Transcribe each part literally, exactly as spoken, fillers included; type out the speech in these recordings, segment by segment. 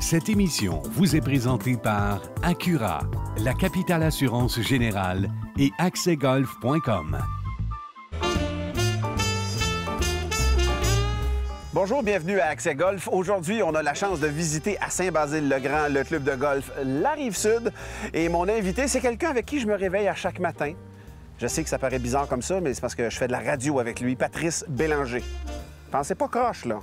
Cette émission vous est présentée par Accura, la capitale assurance générale et accès golf point com. Bonjour, bienvenue à Accès Golf. Aujourd'hui, on a la chance de visiter à Saint-Basile-le-Grand le club de golf La Rive-Sud. Et mon invité, c'est quelqu'un avec qui je me réveille à chaque matin. Je sais que ça paraît bizarre comme ça, mais c'est parce que je fais de la radio avec lui, Patrice Bélanger. Pensez pas croche, là.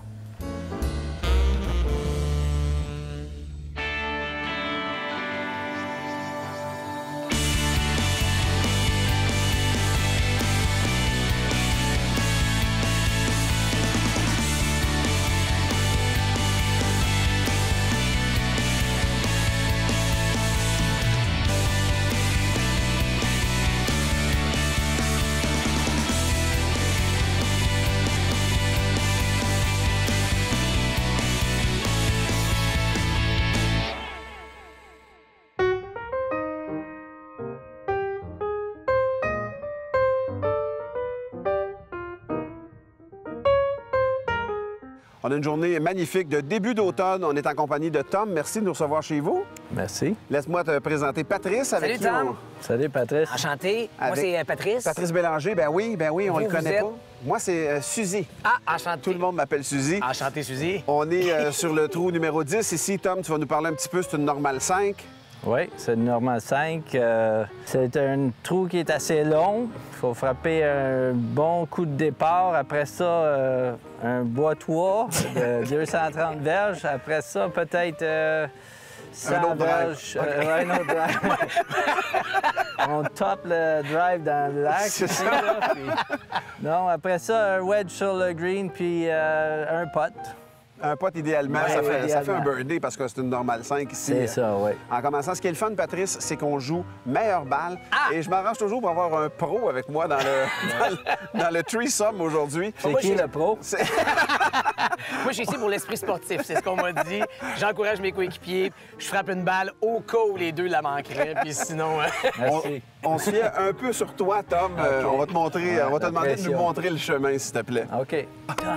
On a une journée magnifique de début d'automne. On est en compagnie de Tom. Merci de nous recevoir chez vous. Merci. Laisse-moi te présenter Patrice. Avec Salut, qui Tom. on... Salut, Patrice. Enchanté. Avec... Moi, c'est Patrice. Patrice Bélanger, ben oui, ben oui, on Vous, le vous connaît êtes? pas. Moi, c'est euh, Suzy. Ah, enchanté. Tout le monde m'appelle Suzy. Enchanté, Suzy. On est euh, sur le trou numéro dix. Ici, Tom, tu vas nous parler un petit peu. C'est une normale cinq. Oui, c'est une normale cinq. Euh, c'est un trou qui est assez long. Il faut frapper un bon coup de départ. Après ça, euh, un bois-toit de deux cent trente verges. Après ça, peut-être euh, cent Un autre drive. verges. Euh, ouais, un autre drive. On top le drive dans le lac. C'est ça. Là, puis... Non, après ça, un wedge sur le green, puis euh, un putt. Un pote, idéalement, Ouais, ça, fait, idéalement. ça fait un birdie parce que c'est une normale cinq ici. C'est ça, oui. En commençant, ce qui est le fun, Patrice, c'est qu'on joue meilleure balle. Ah! Et je m'arrange toujours pour avoir un pro avec moi dans le, dans le, dans le threesome aujourd'hui. C'est Moi, qui j'ai- le pro? C'est- Moi, je suis ici pour l'esprit sportif. C'est ce qu'on m'a dit. J'encourage mes coéquipiers. Je frappe une balle au cas où les deux la manqueraient. Puis sinon... euh, On, Merci. on se fie un peu sur toi, Tom. Euh, OK. on va te montrer, Ouais, on va te la demander de nous pression. montrer le chemin, s'il te plaît. OK.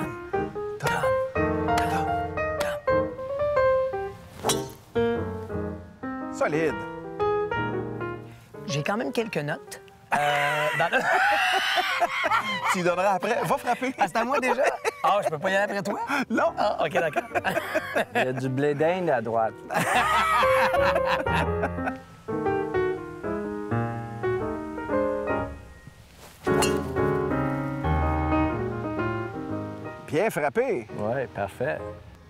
Solide. J'ai quand même quelques notes. Euh, dans le- Tu y donneras après. Va frapper. Ah, c'est à moi déjà? Ah, je peux pas y aller après toi? Non. Ah, OK, d'accord. Il y a du blé d'Inde à droite. Bien frappé. Oui, parfait.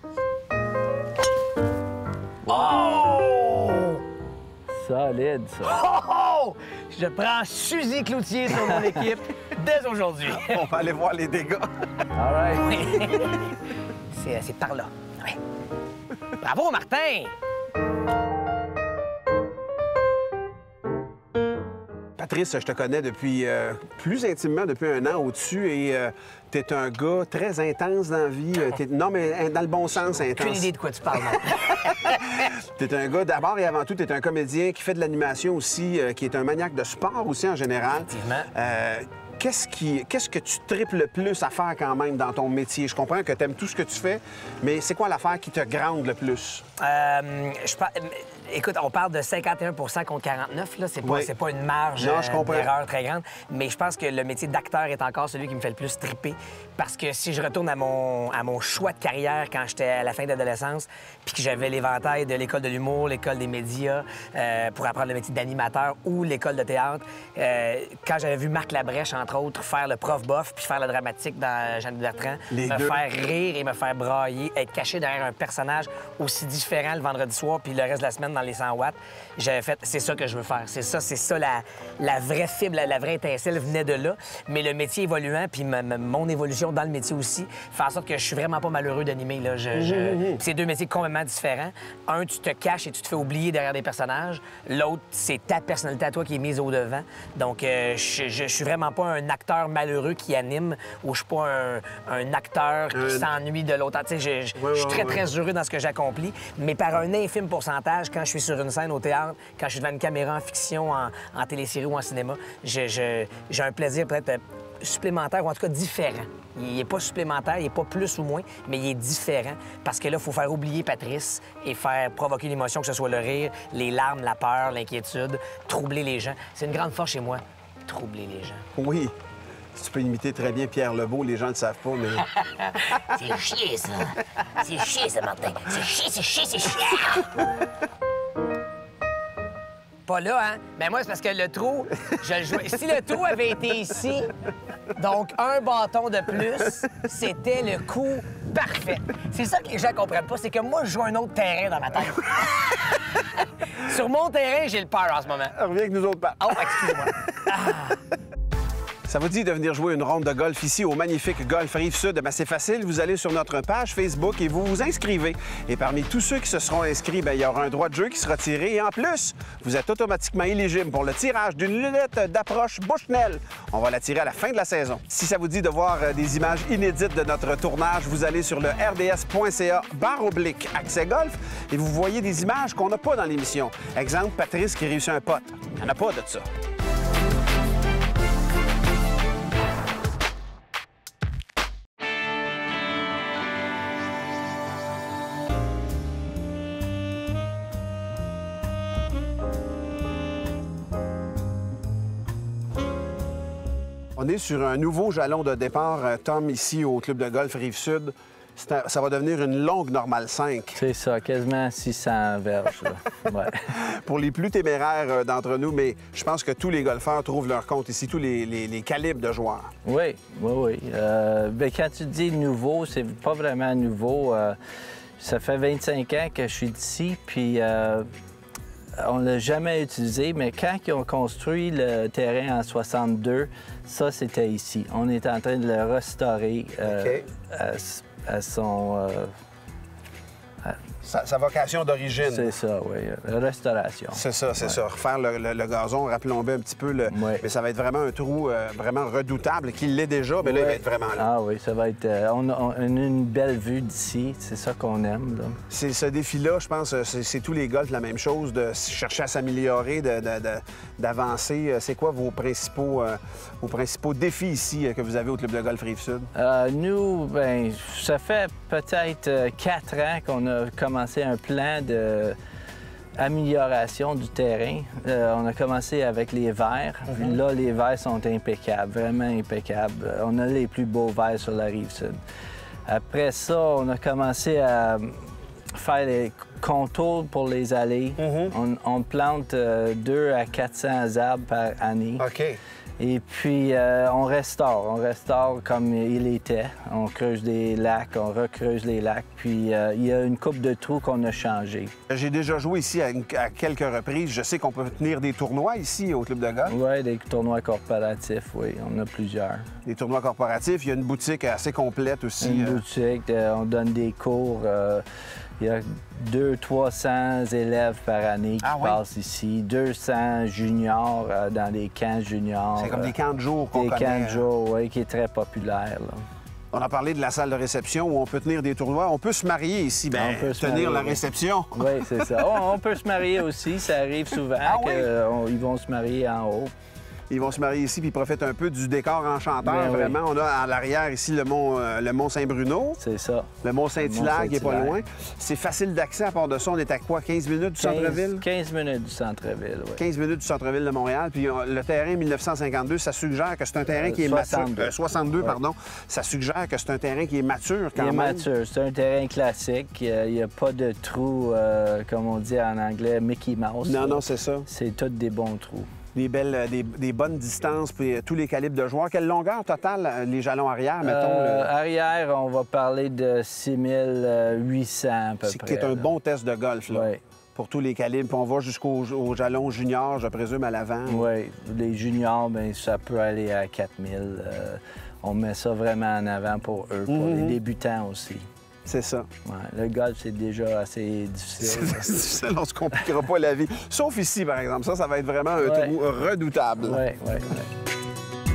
Oh! Solide, ça. Oh, oh! Je prends Suzy Cloutier sur mon équipe dès aujourd'hui. On va aller voir les dégâts. All right. C'est c'est par là. Oui. Bravo, Martin! Patrice, je te connais depuis euh, plus intimement depuis un an au-dessus et euh, t'es un gars très intense dans la vie. Euh, t'es- Non, mais euh, dans le bon sens, Aucune intense. idée de quoi tu parles, Martin. T'es un gars, d'abord et avant tout, t'es un comédien qui fait de l'animation aussi, euh, qui est un maniaque de sport aussi en général. Effectivement. Euh, Qu'est-ce qui, qu'est-ce que tu triples le plus à faire quand même dans ton métier? Je comprends que tu aimes tout ce que tu fais, mais c'est quoi l'affaire qui te grande le plus? Euh, je par- Écoute, on parle de cinquante et un contre quarante-neuf. Là. C'est pas, Oui. c'est pas une marge Non, je euh, comprends. d'erreur très grande. Mais je pense que le métier d'acteur est encore celui qui me fait le plus triper. Parce que si je retourne à mon, à mon choix de carrière quand j'étais à la fin de l'adolescence, puis que j'avais l'éventail de l'école de l'humour, l'école des médias, euh, pour apprendre le métier d'animateur ou l'école de théâtre, euh, quand j'avais vu Marc Labrèche, entre autres, faire le prof bof puis faire le dramatique dans Jeanne Bertrand, Les me deux. faire rire et me faire brailler, être caché derrière un personnage aussi différent le vendredi soir puis le reste de la semaine dans les cent watts, j'avais fait, c'est ça que je veux faire. C'est ça, c'est ça, la, la vraie fibre, la, la vraie étincelle venait de là. Mais le métier évoluant, puis ma- ma- mon évolution dans le métier aussi, fait en sorte que je suis vraiment pas malheureux d'animer. Là. Je, je... Puis c'est deux métiers complètement différents. Un, tu te caches et tu te fais oublier derrière des personnages. L'autre, c'est ta personnalité à toi qui est mise au devant. Donc, euh, je, je, je suis vraiment pas un acteur malheureux qui anime ou je suis pas un, un acteur qui Euh, s'ennuie de l'autre. Tu sais, je, je- Ouais, je suis ouais, très, ouais. très heureux dans ce que j'accomplis, mais par un infime pourcentage, quand je suis sur une scène au théâtre, quand je suis devant une caméra en fiction, en, en télésérie ou en cinéma, je- je- j'ai un plaisir peut-être supplémentaire, ou en tout cas différent. Il n'est pas supplémentaire, il n'est pas plus ou moins, mais il est différent parce que là, il faut faire oublier Patrice et faire provoquer l'émotion, que ce soit le rire, les larmes, la peur, l'inquiétude, troubler les gens. C'est une grande force chez moi, troubler les gens. Oui. Tu peux imiter très bien Pierre Lebeau, les gens ne le savent pas, mais... C'est chier, ça. C'est chier, ça, Martin. C'est chier, c'est chier, c'est chier. Pas là, hein? Mais moi, c'est parce que le trou, je le jouais. Si le trou avait été ici, donc un bâton de plus, c'était le coup parfait. C'est ça que les gens comprennent pas, c'est que moi, je joue un autre terrain dans ma tête. Sur mon terrain, j'ai le peur en ce moment. Reviens avec nous autres, Pat. Oh, excusez-moi. Ah. Ça vous dit de venir jouer une ronde de golf ici au magnifique Golf Rive-Sud? Ben, c'est facile, vous allez sur notre page Facebook et vous vous inscrivez. Et parmi tous ceux qui se seront inscrits, bien, il y aura un droit de jeu qui sera tiré. Et en plus, vous êtes automatiquement éligible pour le tirage d'une lunette d'approche Bushnell. On va la tirer à la fin de la saison. Si ça vous dit de voir euh, des images inédites de notre tournage, vous allez sur le r d s point c a barre oblique accès golf et vous voyez des images qu'on n'a pas dans l'émission. Exemple, Patrice qui réussit un putt. Il n'y en a pas de ça. On est sur un nouveau jalon de départ, Tom, ici au Club de golf Rive-Sud. Un, ça va devenir une longue normale cinq. C'est ça, quasiment six cents verges. Ouais. Pour les plus téméraires d'entre nous, mais je pense que tous les golfeurs trouvent leur compte ici, tous les, les, les calibres de joueurs. Oui, oui, oui. Euh, bien, quand tu dis nouveau, c'est pas vraiment nouveau. Euh, ça fait vingt-cinq ans que je suis ici, puis euh, on ne l'a jamais utilisé, mais quand ils ont construit le terrain en soixante-deux, ça, c'était ici. On est en train de le restaurer euh, OK. à, à son... Euh, à... Sa, sa vocation d'origine. C'est ça, oui. Restauration. C'est ça, c'est ouais. ça. Refaire le, le, le gazon, rappelons-le un petit peu. Le... Ouais. Mais ça va être vraiment un trou euh, vraiment redoutable, qu'il l'est déjà, mais là, ouais. il va être vraiment là. Ah oui, ça va être... Euh, on, a, on a une belle vue d'ici. C'est ça qu'on aime, là. C'est ce défi-là, je pense, c'est, c'est tous les golfs la même chose, de chercher à s'améliorer, de, de, de, d'avancer. C'est quoi vos principaux, euh, vos principaux défis ici euh, que vous avez au Club de golf Rive-Sud? Euh, nous, bien, ça fait peut-être euh, quatre ans qu'on a commencé un plan de amélioration du terrain. Euh, on a commencé avec les verts. Mm-hmm. Là, les verts sont impeccables, vraiment impeccables. On a les plus beaux verts sur la Rive-Sud. Après ça, on a commencé à faire les contours pour les allées. Mm-hmm. on, on plante euh, deux à quatre cents arbres par année. OK. Et puis, euh, on restaure. On restaure comme il était. On creuse des lacs, on recreuse les lacs. Puis, euh, il y a une coupe de trous qu'on a changé. J'ai déjà joué ici à, une, à quelques reprises. Je sais qu'on peut tenir des tournois ici au Club de golf. Oui, des tournois corporatifs, oui. On a plusieurs. Des tournois corporatifs. Il y a une boutique assez complète aussi. Une euh... boutique, euh, on donne des cours. Euh, il y a deux à trois cents élèves par année qui ah, oui? passent ici. deux cents juniors euh, dans des camps juniors. C'est comme des camps de jour qu'on Des connaît. camps de jour, oui, qui est très populaire, là. On a parlé de la salle de réception où on peut tenir des tournois. On peut se marier ici, bien, on peut se tenir marier, la oui. réception. Oui, c'est ça. On, on peut se marier aussi. Ça arrive souvent ah, qu'ils oui? vont se marier en haut. Ils vont se marier ici puis ils profitent un peu du décor enchanteur. Bien, vraiment, oui. on a à l'arrière ici le mont, euh, le mont Saint-Bruno. C'est ça. Le mont Saint-Hilaire qui est pas Saint-Hilaire. loin. C'est facile d'accès à part de ça. On est à quoi? quinze minutes du centre-ville? quinze minutes du centre-ville, oui. quinze minutes du centre-ville de Montréal. Puis euh, le terrain mille neuf cent cinquante-deux, ça suggère que c'est un terrain qui est soixante-deux. mature. Euh, soixante-deux, Ouais. pardon. Ça suggère que c'est un terrain qui est mature quand Il est même. mature. C'est un terrain classique. Il n'y a, a pas de trous, euh, comme on dit en anglais, Mickey Mouse. Non, là. non, c'est ça. C'est tous des bons trous. Des belles, des, des bonnes distances, puis euh, tous les calibres de joueurs. Quelle longueur totale, euh, les jalons arrière, mettons? Euh, le... Arrière, on va parler de six mille huit cents à peu C'est près. qui est un là. bon test de golf, là. Oui. Pour tous les calibres. Puis on va jusqu'au au jalon junior, je présume, à l'avant. Oui. Les juniors, bien, ça peut aller à quatre mille. Euh, on met ça vraiment en avant pour eux, pour Mm-hmm. les débutants aussi. C'est ça. Ouais, le golf, c'est déjà assez difficile. C'est difficile, on se compliquera pas la vie. Sauf ici, par exemple. Ça, ça va être vraiment un Ouais. trou redoutable. Oui, oui, oui.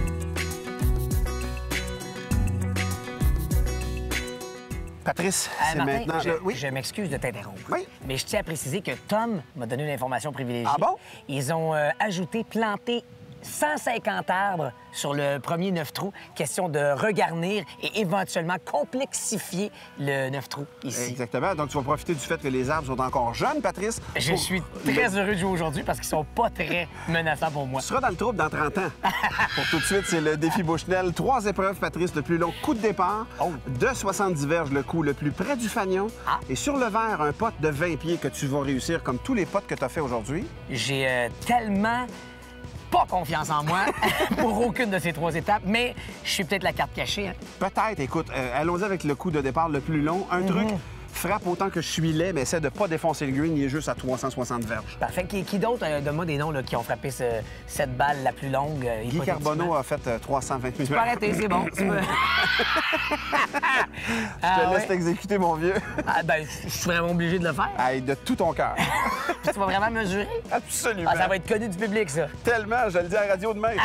Patrice, Euh, c'est Martin, maintenant... je, le- Oui? je m'excuse de t'interrompre. Oui. Mais je tiens à préciser que Tom m'a donné une information privilégiée. Ah bon? Ils ont euh, ajouté, planté cent cinquante arbres sur le premier neuf trous. Question de regarnir et éventuellement complexifier le neuf trous ici. Exactement. Donc, tu vas profiter du fait que les arbres sont encore jeunes, Patrice. Je pour... suis très heureux de jouer aujourd'hui parce qu'ils sont pas très menaçants pour moi. Tu seras dans le trouble dans trente ans. Pour tout de suite, c'est le défi Bushnell. Trois épreuves, Patrice, le plus long coup de départ, oh. de soixante-dix verges le coup le plus près du fanion. Ah. Et sur le verre, un pot de vingt pieds que tu vas réussir comme tous les pots que tu as fait aujourd'hui. J'ai euh, tellement pas confiance en moi pour aucune de ces trois étapes, mais je suis peut-être la carte cachée. Hein? Peut-être. Écoute, euh, allons-y avec le coup de départ le plus long. Un mm-hmm. truc, frappe autant que je suis laid, mais essaie de pas défoncer le green. Il est juste à trois cent soixante verges. Parfait. Qui, qui d'autre, euh, donne-moi des noms là, qui ont frappé ce, cette balle la plus longue? Euh, Guy Carbonneau a fait euh, trois cent vingt-huit verges. Arrêtez, c'est bon. Tu peux... Je te ah, laisse ouais? t'exécuter, mon vieux. Ah, ben, je suis vraiment obligé de le faire. Hey, de tout ton cœur. Puis tu vas vraiment mesurer? Absolument. Ah, ça va être connu du public, ça. Tellement, je le dis à la radio demain.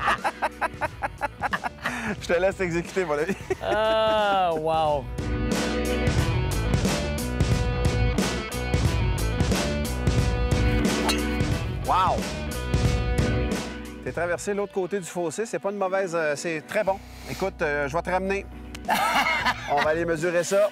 Je te laisse t'exécuter, mon ami. Ah, wow. Wow! T'es traversé l'autre côté du fossé, c'est pas une mauvaise... Euh, c'est très bon. Écoute, euh, je vais te ramener. On va aller mesurer ça.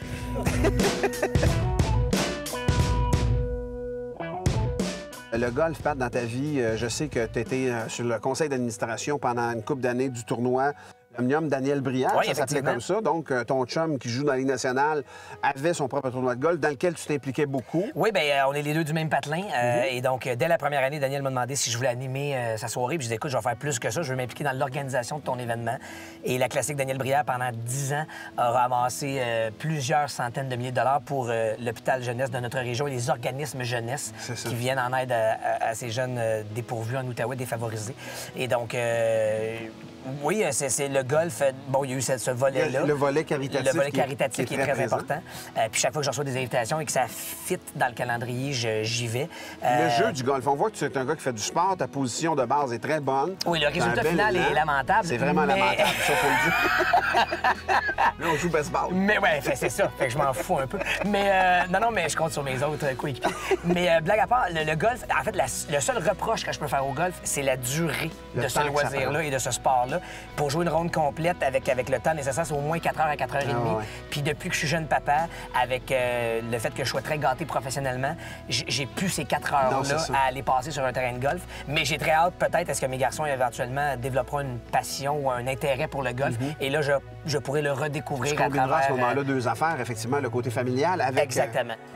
Le golf, Pat, dans ta vie, euh, je sais que tu étais euh, sur le conseil d'administration pendant une couple d'années du tournoi Omnium Daniel Brière, oui, ça s'appelait comme ça. Donc, euh, ton chum qui joue dans la Ligue nationale avait son propre tournoi de golf dans lequel tu t'impliquais beaucoup. Oui, bien, euh, on est les deux du même patelin. Euh, mm-hmm. Et donc, euh, dès la première année, Daniel m'a demandé si je voulais animer euh, sa soirée. Puis je dis, écoute, je vais faire plus que ça. Je veux m'impliquer dans l'organisation de ton événement. Et la classique Daniel Brière, pendant dix ans, a ramassé euh, plusieurs centaines de milliers de dollars pour euh, l'hôpital jeunesse de notre région et les organismes jeunesse qui viennent en aide à, à, à ces jeunes euh, dépourvus en Outaouais, défavorisés. Et donc... Euh, oui, c'est le golf. Bon, il y a eu ce, ce volet-là. Le volet caritatif. Le volet caritatif qui est, qui est très, très important. Euh, puis chaque fois que je reçois des invitations et que ça fit dans le calendrier, j'y vais. Euh... Le jeu du golf, on voit que tu es un gars qui fait du sport, ta position de base est très bonne. Oui, le résultat final élan. est lamentable. C'est vraiment mais... lamentable, ça, faut le dire. Là, on joue baseball. Mais ouais, c'est ça. Fait que je m'en fous un peu. Mais euh, non, non, mais je compte sur mes autres coéquipiers. Mais euh, blague à part, le, le golf, en fait, la, le seul reproche que je peux faire au golf, c'est la durée le de ce loisir-là et de ce sport-là. Pour jouer une ronde complète avec, avec le temps nécessaire, c'est au moins quatre heures à quatre heures trente. Ah ouais. Puis depuis que je suis jeune papa, avec euh, le fait que je sois très gâté professionnellement, j'ai plus ces quatre heures-là à aller passer sur un terrain de golf. Mais j'ai très hâte, peut-être, est-ce que mes garçons éventuellement développeront une passion ou un intérêt pour le golf. Mm-hmm. Et là, je, je pourrais le redécouvrir à travers... à ce moment-là euh... deux affaires, effectivement, le côté familial avec... Exactement. Euh...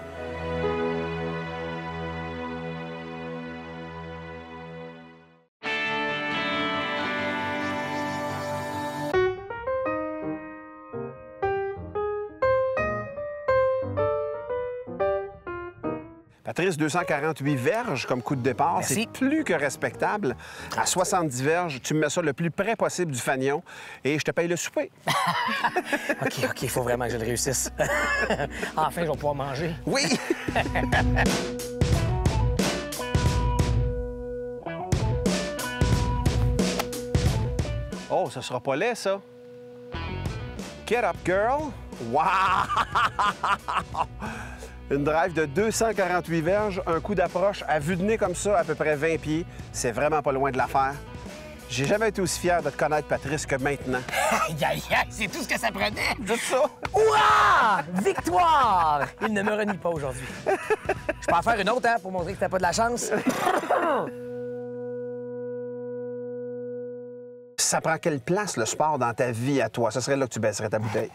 Patrice, deux cent quarante-huit verges comme coup de départ. C'est plus que respectable. À soixante-dix verges, tu me mets ça le plus près possible du fanion et je te paye le souper. OK, OK, il faut vraiment que je le réussisse. Enfin, je vais pouvoir manger. Oui! Oh, ça sera pas laid, ça. Get up, girl. Wow! Une drive de deux cent quarante-huit verges, un coup d'approche à vue de nez comme ça, à peu près vingt pieds. C'est vraiment pas loin de la faire. J'ai jamais été aussi fier de te connaître, Patrice, que maintenant. Aïe, aïe, aïe, c'est tout ce que ça prenait. Juste ça. Ouah! Victoire! Il ne me renie pas aujourd'hui. Je peux en faire une autre, hein, pour montrer que t'as pas de la chance. Ça prend quelle place, le sport, dans ta vie à toi? Ce serait là que tu baisserais ta bouteille.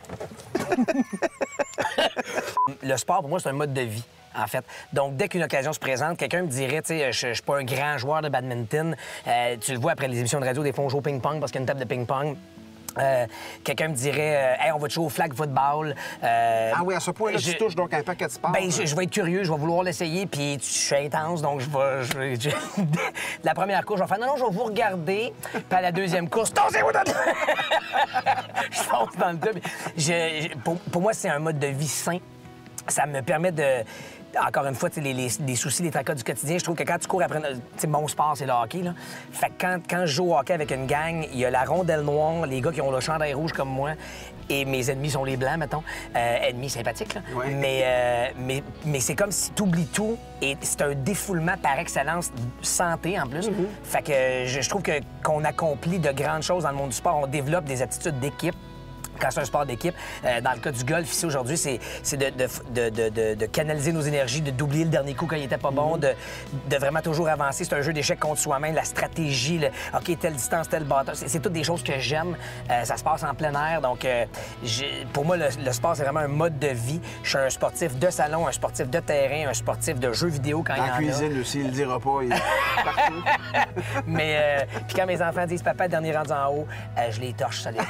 Le sport, pour moi, c'est un mode de vie, en fait. Donc, dès qu'une occasion se présente, quelqu'un me dirait, tu sais, je, je suis pas un grand joueur de badminton. Euh, tu le vois après les émissions de radio, des fois, on joue au ping-pong parce qu'il y a une table de ping-pong. Euh, Quelqu'un me dirait, euh, hey, on va te jouer au flag football. Euh, ah oui, à ce point-là, je... tu touches donc un paquet de sports. Ben, je, je vais être curieux, je vais vouloir l'essayer, puis je suis intense, donc je vais. Je vais je... La première course, je vais faire, non, non, je vais vous regarder. Puis à la deuxième course, toncez-vous dans le... Je fonce dans le tube. Je... Je... Pour, pour moi, c'est un mode de vie sain. Ça me permet de... Encore une fois, les, les, les soucis, les tracas du quotidien, je trouve que quand tu cours après... Mon sport, c'est le hockey, là. Fait que quand, quand je joue au hockey avec une gang, il y a la rondelle noire, les gars qui ont le chandail rouge comme moi, et mes ennemis sont les blancs, mettons. Euh, ennemis sympathiques, là. Ouais. Mais, euh, mais, mais c'est comme si tu oublies tout et c'est un défoulement par excellence, santé en plus. Mm-hmm. Fait que je, je trouve que, qu'on accomplit de grandes choses dans le monde du sport. On développe des aptitudes d'équipe. Quand c'est un sport d'équipe, euh, dans le cas du golf, ici, aujourd'hui, c'est, c'est de, de, de, de, de, de canaliser nos énergies, de d'oublier le dernier coup quand il était pas bon, de, de vraiment toujours avancer. C'est un jeu d'échecs contre soi-même, la stratégie, le OK, telle distance, telle bâton. C'est, c'est toutes des choses que j'aime. Euh, ça se passe en plein air. Donc, euh, j'ai, pour moi, le, le sport, c'est vraiment un mode de vie. Je suis un sportif de salon, un sportif de terrain, un sportif de jeux vidéo quand Dans il y en la cuisine a. aussi, il le dira pas. Il est partout. Mais, euh, puis quand mes enfants disent « Papa, dernier rendu en haut euh, », je les torche solidement.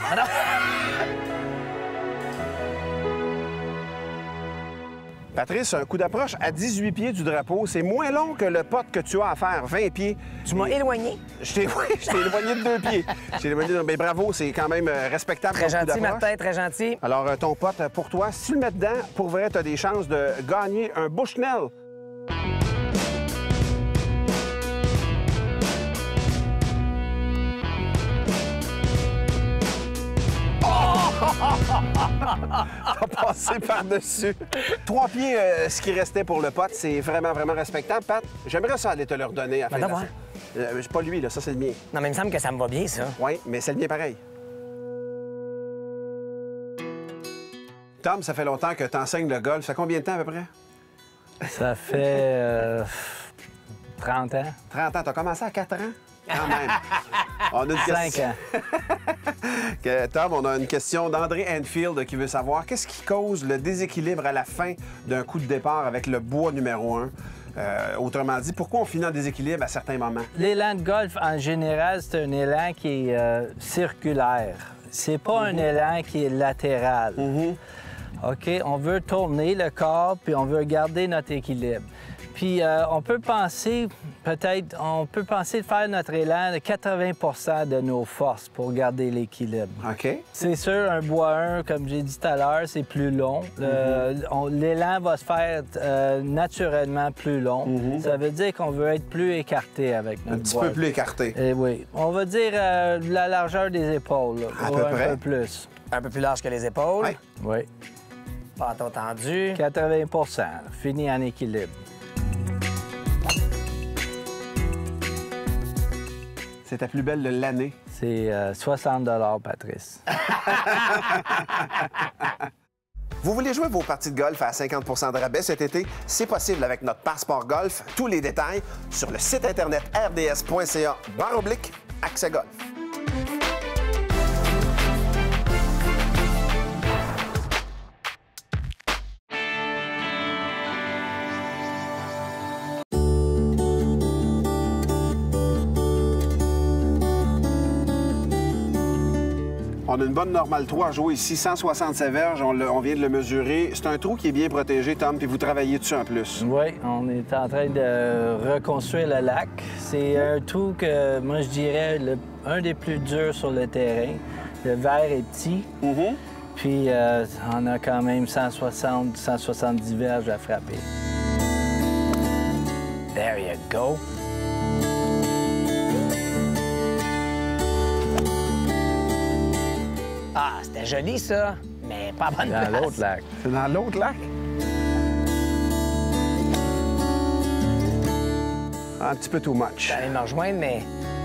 Patrice, un coup d'approche à dix-huit pieds du drapeau, c'est moins long que le putt que tu as à faire, vingt pieds. Tu m'as éloigné. Je t'ai oui, je t'ai éloigné de deux pieds. Je t'ai éloigné de... Mais bravo, c'est quand même euh, respectable. Très comme coup gentil, d'approche. Martin, très gentil. Alors, euh, ton putt, euh, pour toi, si tu le mets dedans, pour vrai, tu as des chances de gagner un Bushnell. T'as passé par-dessus. Trois pieds, euh, ce qui restait pour le pot, c'est vraiment, vraiment respectable. Pat, j'aimerais ça aller te le redonner à la fin Ben, de la d'avoir. fin. Euh, c'est pas lui, là, ça, c'est le mien. Non, mais il me semble que ça me va bien, ça. Oui, mais c'est le mien pareil. Tom, ça fait longtemps que tu enseignes le golf. Ça fait combien de temps à peu près? Ça fait euh, trente ans. trente ans. T'as commencé à quatre ans? Quand même. On a une cinq question... ans. Que, Tom, on a une question d'André Enfield qui veut savoir qu'est-ce qui cause le déséquilibre à la fin d'un coup de départ avec le bois numéro un? Euh, autrement dit, pourquoi on finit en déséquilibre à certains moments? L'élan de golf, en général, c'est un élan qui est euh, circulaire. C'est pas un élan qui est latéral. OK? On veut tourner le corps, puis on veut garder notre équilibre. Puis euh, on peut penser, peut-être, on peut penser de faire notre élan de quatre-vingts pour cent de nos forces pour garder l'équilibre. OK. C'est sûr, un bois un, comme j'ai dit tout à l'heure, c'est plus long. Le- on- L'élan va se faire euh, naturellement plus long. Ça veut dire qu'on veut être plus écarté avec Un notre petit bois. peu plus écarté. Eh oui. On va dire euh, la largeur des épaules. Là, À ou peu un près. peu plus. Un peu plus large que les épaules. Ouais. Oui. Bâton tendu. quatre-vingts pour cent. Fini en équilibre. C'est ta plus belle de l'année. C'est euh, soixante dollars, Patrice. Vous voulez jouer vos parties de golf à cinquante pour cent de rabais cet été? C'est possible avec notre passeport golf. Tous les détails sur le site internet r d s point c a barre oblique accès golf. On a une bonne normale trois à jouer ici, cent soixante-sept verges, on, le- on vient de le mesurer. C'est un trou qui est bien protégé, Tom, puis vous travaillez dessus en plus. Oui, on est en train de reconstruire le lac. C'est un trou que, moi, je dirais, le- un des plus durs sur le terrain. Le verre est petit, Mhm. puis euh, on a quand même cent soixante, cent soixante-dix verges à frapper. There you go. Ah, c'était joli, ça, mais pas à bonne Dans place. l'autre lac. C'est dans l'autre lac? Un petit peu too much. J'allais me rejoindre, mais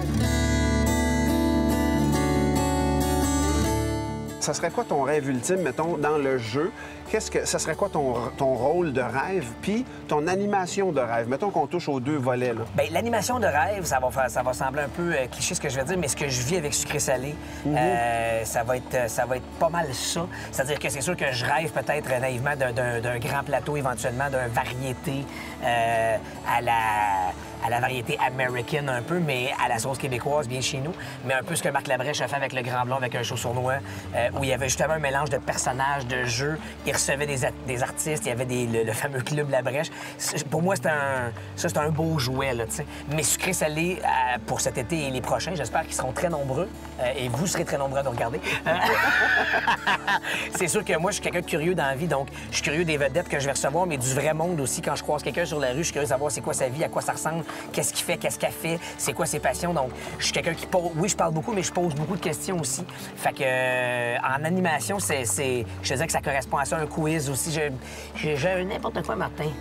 Ça serait quoi ton rêve ultime, mettons, dans le jeu? Qu'est-ce que ça serait quoi ton, ton rôle de rêve, puis ton animation de rêve? Mettons qu'on touche aux deux volets, là. bien, l'animation de rêve, ça va, faire, ça va sembler un peu euh, cliché ce que je vais dire, mais ce que je vis avec sucré-salé, euh, ça, va être, ça va être pas mal ça. C'est-à-dire que c'est sûr que je rêve peut-être naïvement d'un- d'un d'un grand plateau, éventuellement, d'un variété euh, à la à la variété américaine un peu, mais à la sauce québécoise, bien chez nous. Mais un peu ce que Marc Labrèche a fait avec Le Grand Blond, avec un show sournois, euh, où il y avait justement un mélange de personnages, de jeux. Il recevait des, a- des artistes, il y avait des, le, le fameux club Labrèche. C'est- Pour moi, c'est un, ça, c'est un beau jouet, là, tu sais. Mais sucré-salé, euh, pour cet été et les prochains, j'espère qu'ils seront très nombreux. Euh, et vous serez très nombreux à nous regarder. Euh, c'est sûr que moi, je suis quelqu'un de curieux dans la vie, donc je suis curieux des vedettes que je vais recevoir, mais du vrai monde aussi. Quand je croise quelqu'un sur la rue, je suis curieux de savoir c'est quoi sa vie, à quoi ça ressemble, qu'est-ce qu'il fait, qu'est-ce qu'elle fait, c'est quoi ses passions. Donc, je suis quelqu'un qui pose... Oui, je parle beaucoup, mais je pose beaucoup de questions aussi. Fait que euh, en animation, c'est... Je te disais que ça correspond à ça, un quiz aussi. J'ai j'ai n'importe quoi, Martin.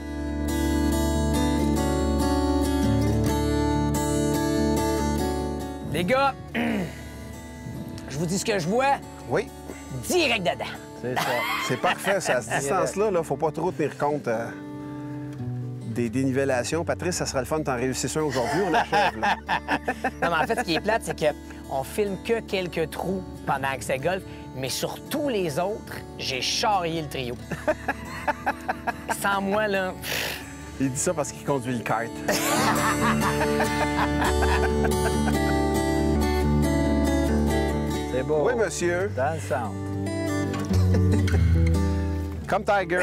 Les gars, je vous dis ce que je vois. Oui. Direct dedans. C'est ça. C'est parfait, ça. À cette distance-là, il ne faut pas trop tenir compte euh, des dénivellations. Patrice, ça serait le fun de t'en réussir un aujourd'hui. On achève, là. Non, mais en fait, ce qui est plate, c'est qu'on filme que quelques trous pendant Accès Golf, mais sur tous les autres, j'ai charrié le trio. Sans moi, là... Il dit ça parce qu'il conduit le kart. C'est beau. Oui, monsieur. Dans le centre. Comme Tiger.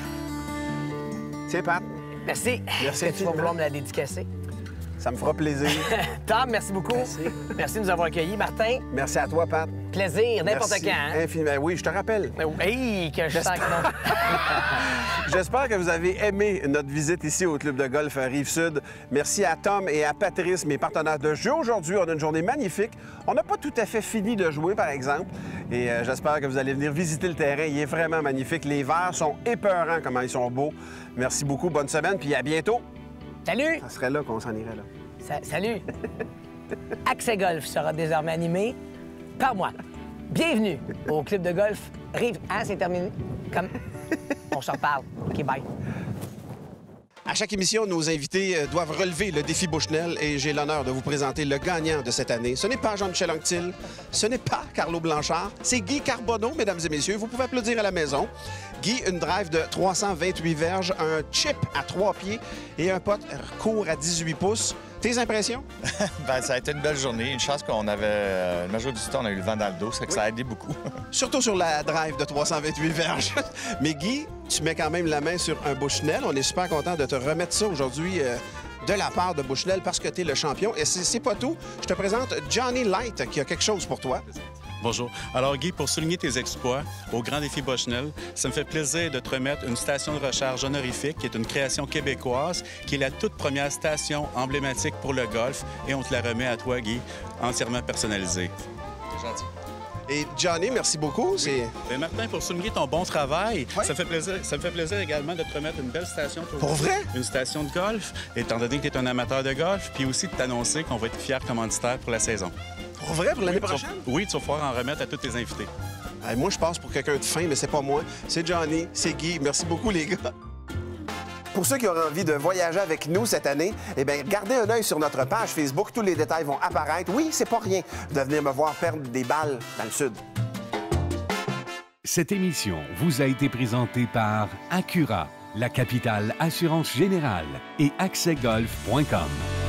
Tiens, Pat. Merci. Merci Est-ce que tu vas infiniment. vouloir me la dédicacer? Ça me fera plaisir. Tom, merci beaucoup. Merci. Merci de nous avoir accueillis. Martin, Merci à toi, Pat. plaisir, n'importe Merci quand. Hein? infiniment. Oui, je te rappelle. Hey, que je sens que non. J'espère que vous avez aimé notre visite ici au Club de golf Rive-Sud. Merci à Tom et à Patrice, mes partenaires de jeu. Aujourd'hui, on a une journée magnifique. On n'a pas tout à fait fini de jouer, par exemple. Et euh, j'espère que vous allez venir visiter le terrain. Il est vraiment magnifique. Les verts sont épeurants, comment ils sont beaux. Merci beaucoup. Bonne semaine, puis à bientôt. Salut! Ça serait là qu'on s'en irait, là. Sa- salut! Accès Golf sera désormais animé par moi. Bienvenue au Club de golf Rive... Hein, c'est terminé? Comme... On s'en reparle. OK, bye. À chaque émission, nos invités euh, doivent relever le défi Bushnell et j'ai l'honneur de vous présenter le gagnant de cette année. Ce n'est pas Jean-Michel Anctil, ce n'est pas Carlo Blanchard, c'est Guy Carbonneau, mesdames et messieurs. Vous pouvez applaudir à la maison. Guy, une drive de trois cent vingt-huit verges, un chip à trois pieds et un putt court à dix-huit pouces. Tes impressions? Ben, ça a été une belle journée. Une chance qu'on avait... euh, Le majorité du temps, on a eu le vent dans le dos, ça fait que ça a aidé beaucoup. Surtout sur la drive de trois cent vingt-huit verges. Mais Guy, tu mets quand même la main sur un Bushnell. On est super content de te remettre ça aujourd'hui euh, de la part de Bushnell parce que tu es le champion. Et c'est c'est pas tout. Je te présente Johnny Light qui a quelque chose pour toi. Bonjour. Alors, Guy, pour souligner tes exploits au Grand Défi Bushnell, ça me fait plaisir de te remettre une station de recharge honorifique qui est une création québécoise, qui est la toute première station emblématique pour le golf. Et on te la remet à toi, Guy, entièrement personnalisée. C'est gentil. Et Johnny, merci beaucoup. C'est Bien, Martin, pour souligner ton bon travail, Ouais. ça, me fait plaisir, ça me fait plaisir également de te remettre une belle station. Pour, Pour vrai? Une station de golf, étant donné que tu es un amateur de golf, puis aussi de t'annoncer qu'on va être fiers commanditaires pour la saison. pour vrai pour l'année Oui, tu vas- prochaine? Oui, tu vas pouvoir en remettre à tous tes invités. Ah, moi, je passe pour quelqu'un de fin, mais c'est pas moi. C'est Johnny, c'est Guy. Merci beaucoup, les gars. Pour ceux qui auraient envie de voyager avec nous cette année, eh bien, gardez un œil sur notre page Facebook. Tous les détails vont apparaître. Oui, c'est pas rien de venir me voir perdre des balles dans le sud. Cette émission vous a été présentée par Accura, la capitale assurance générale et accès golf point com.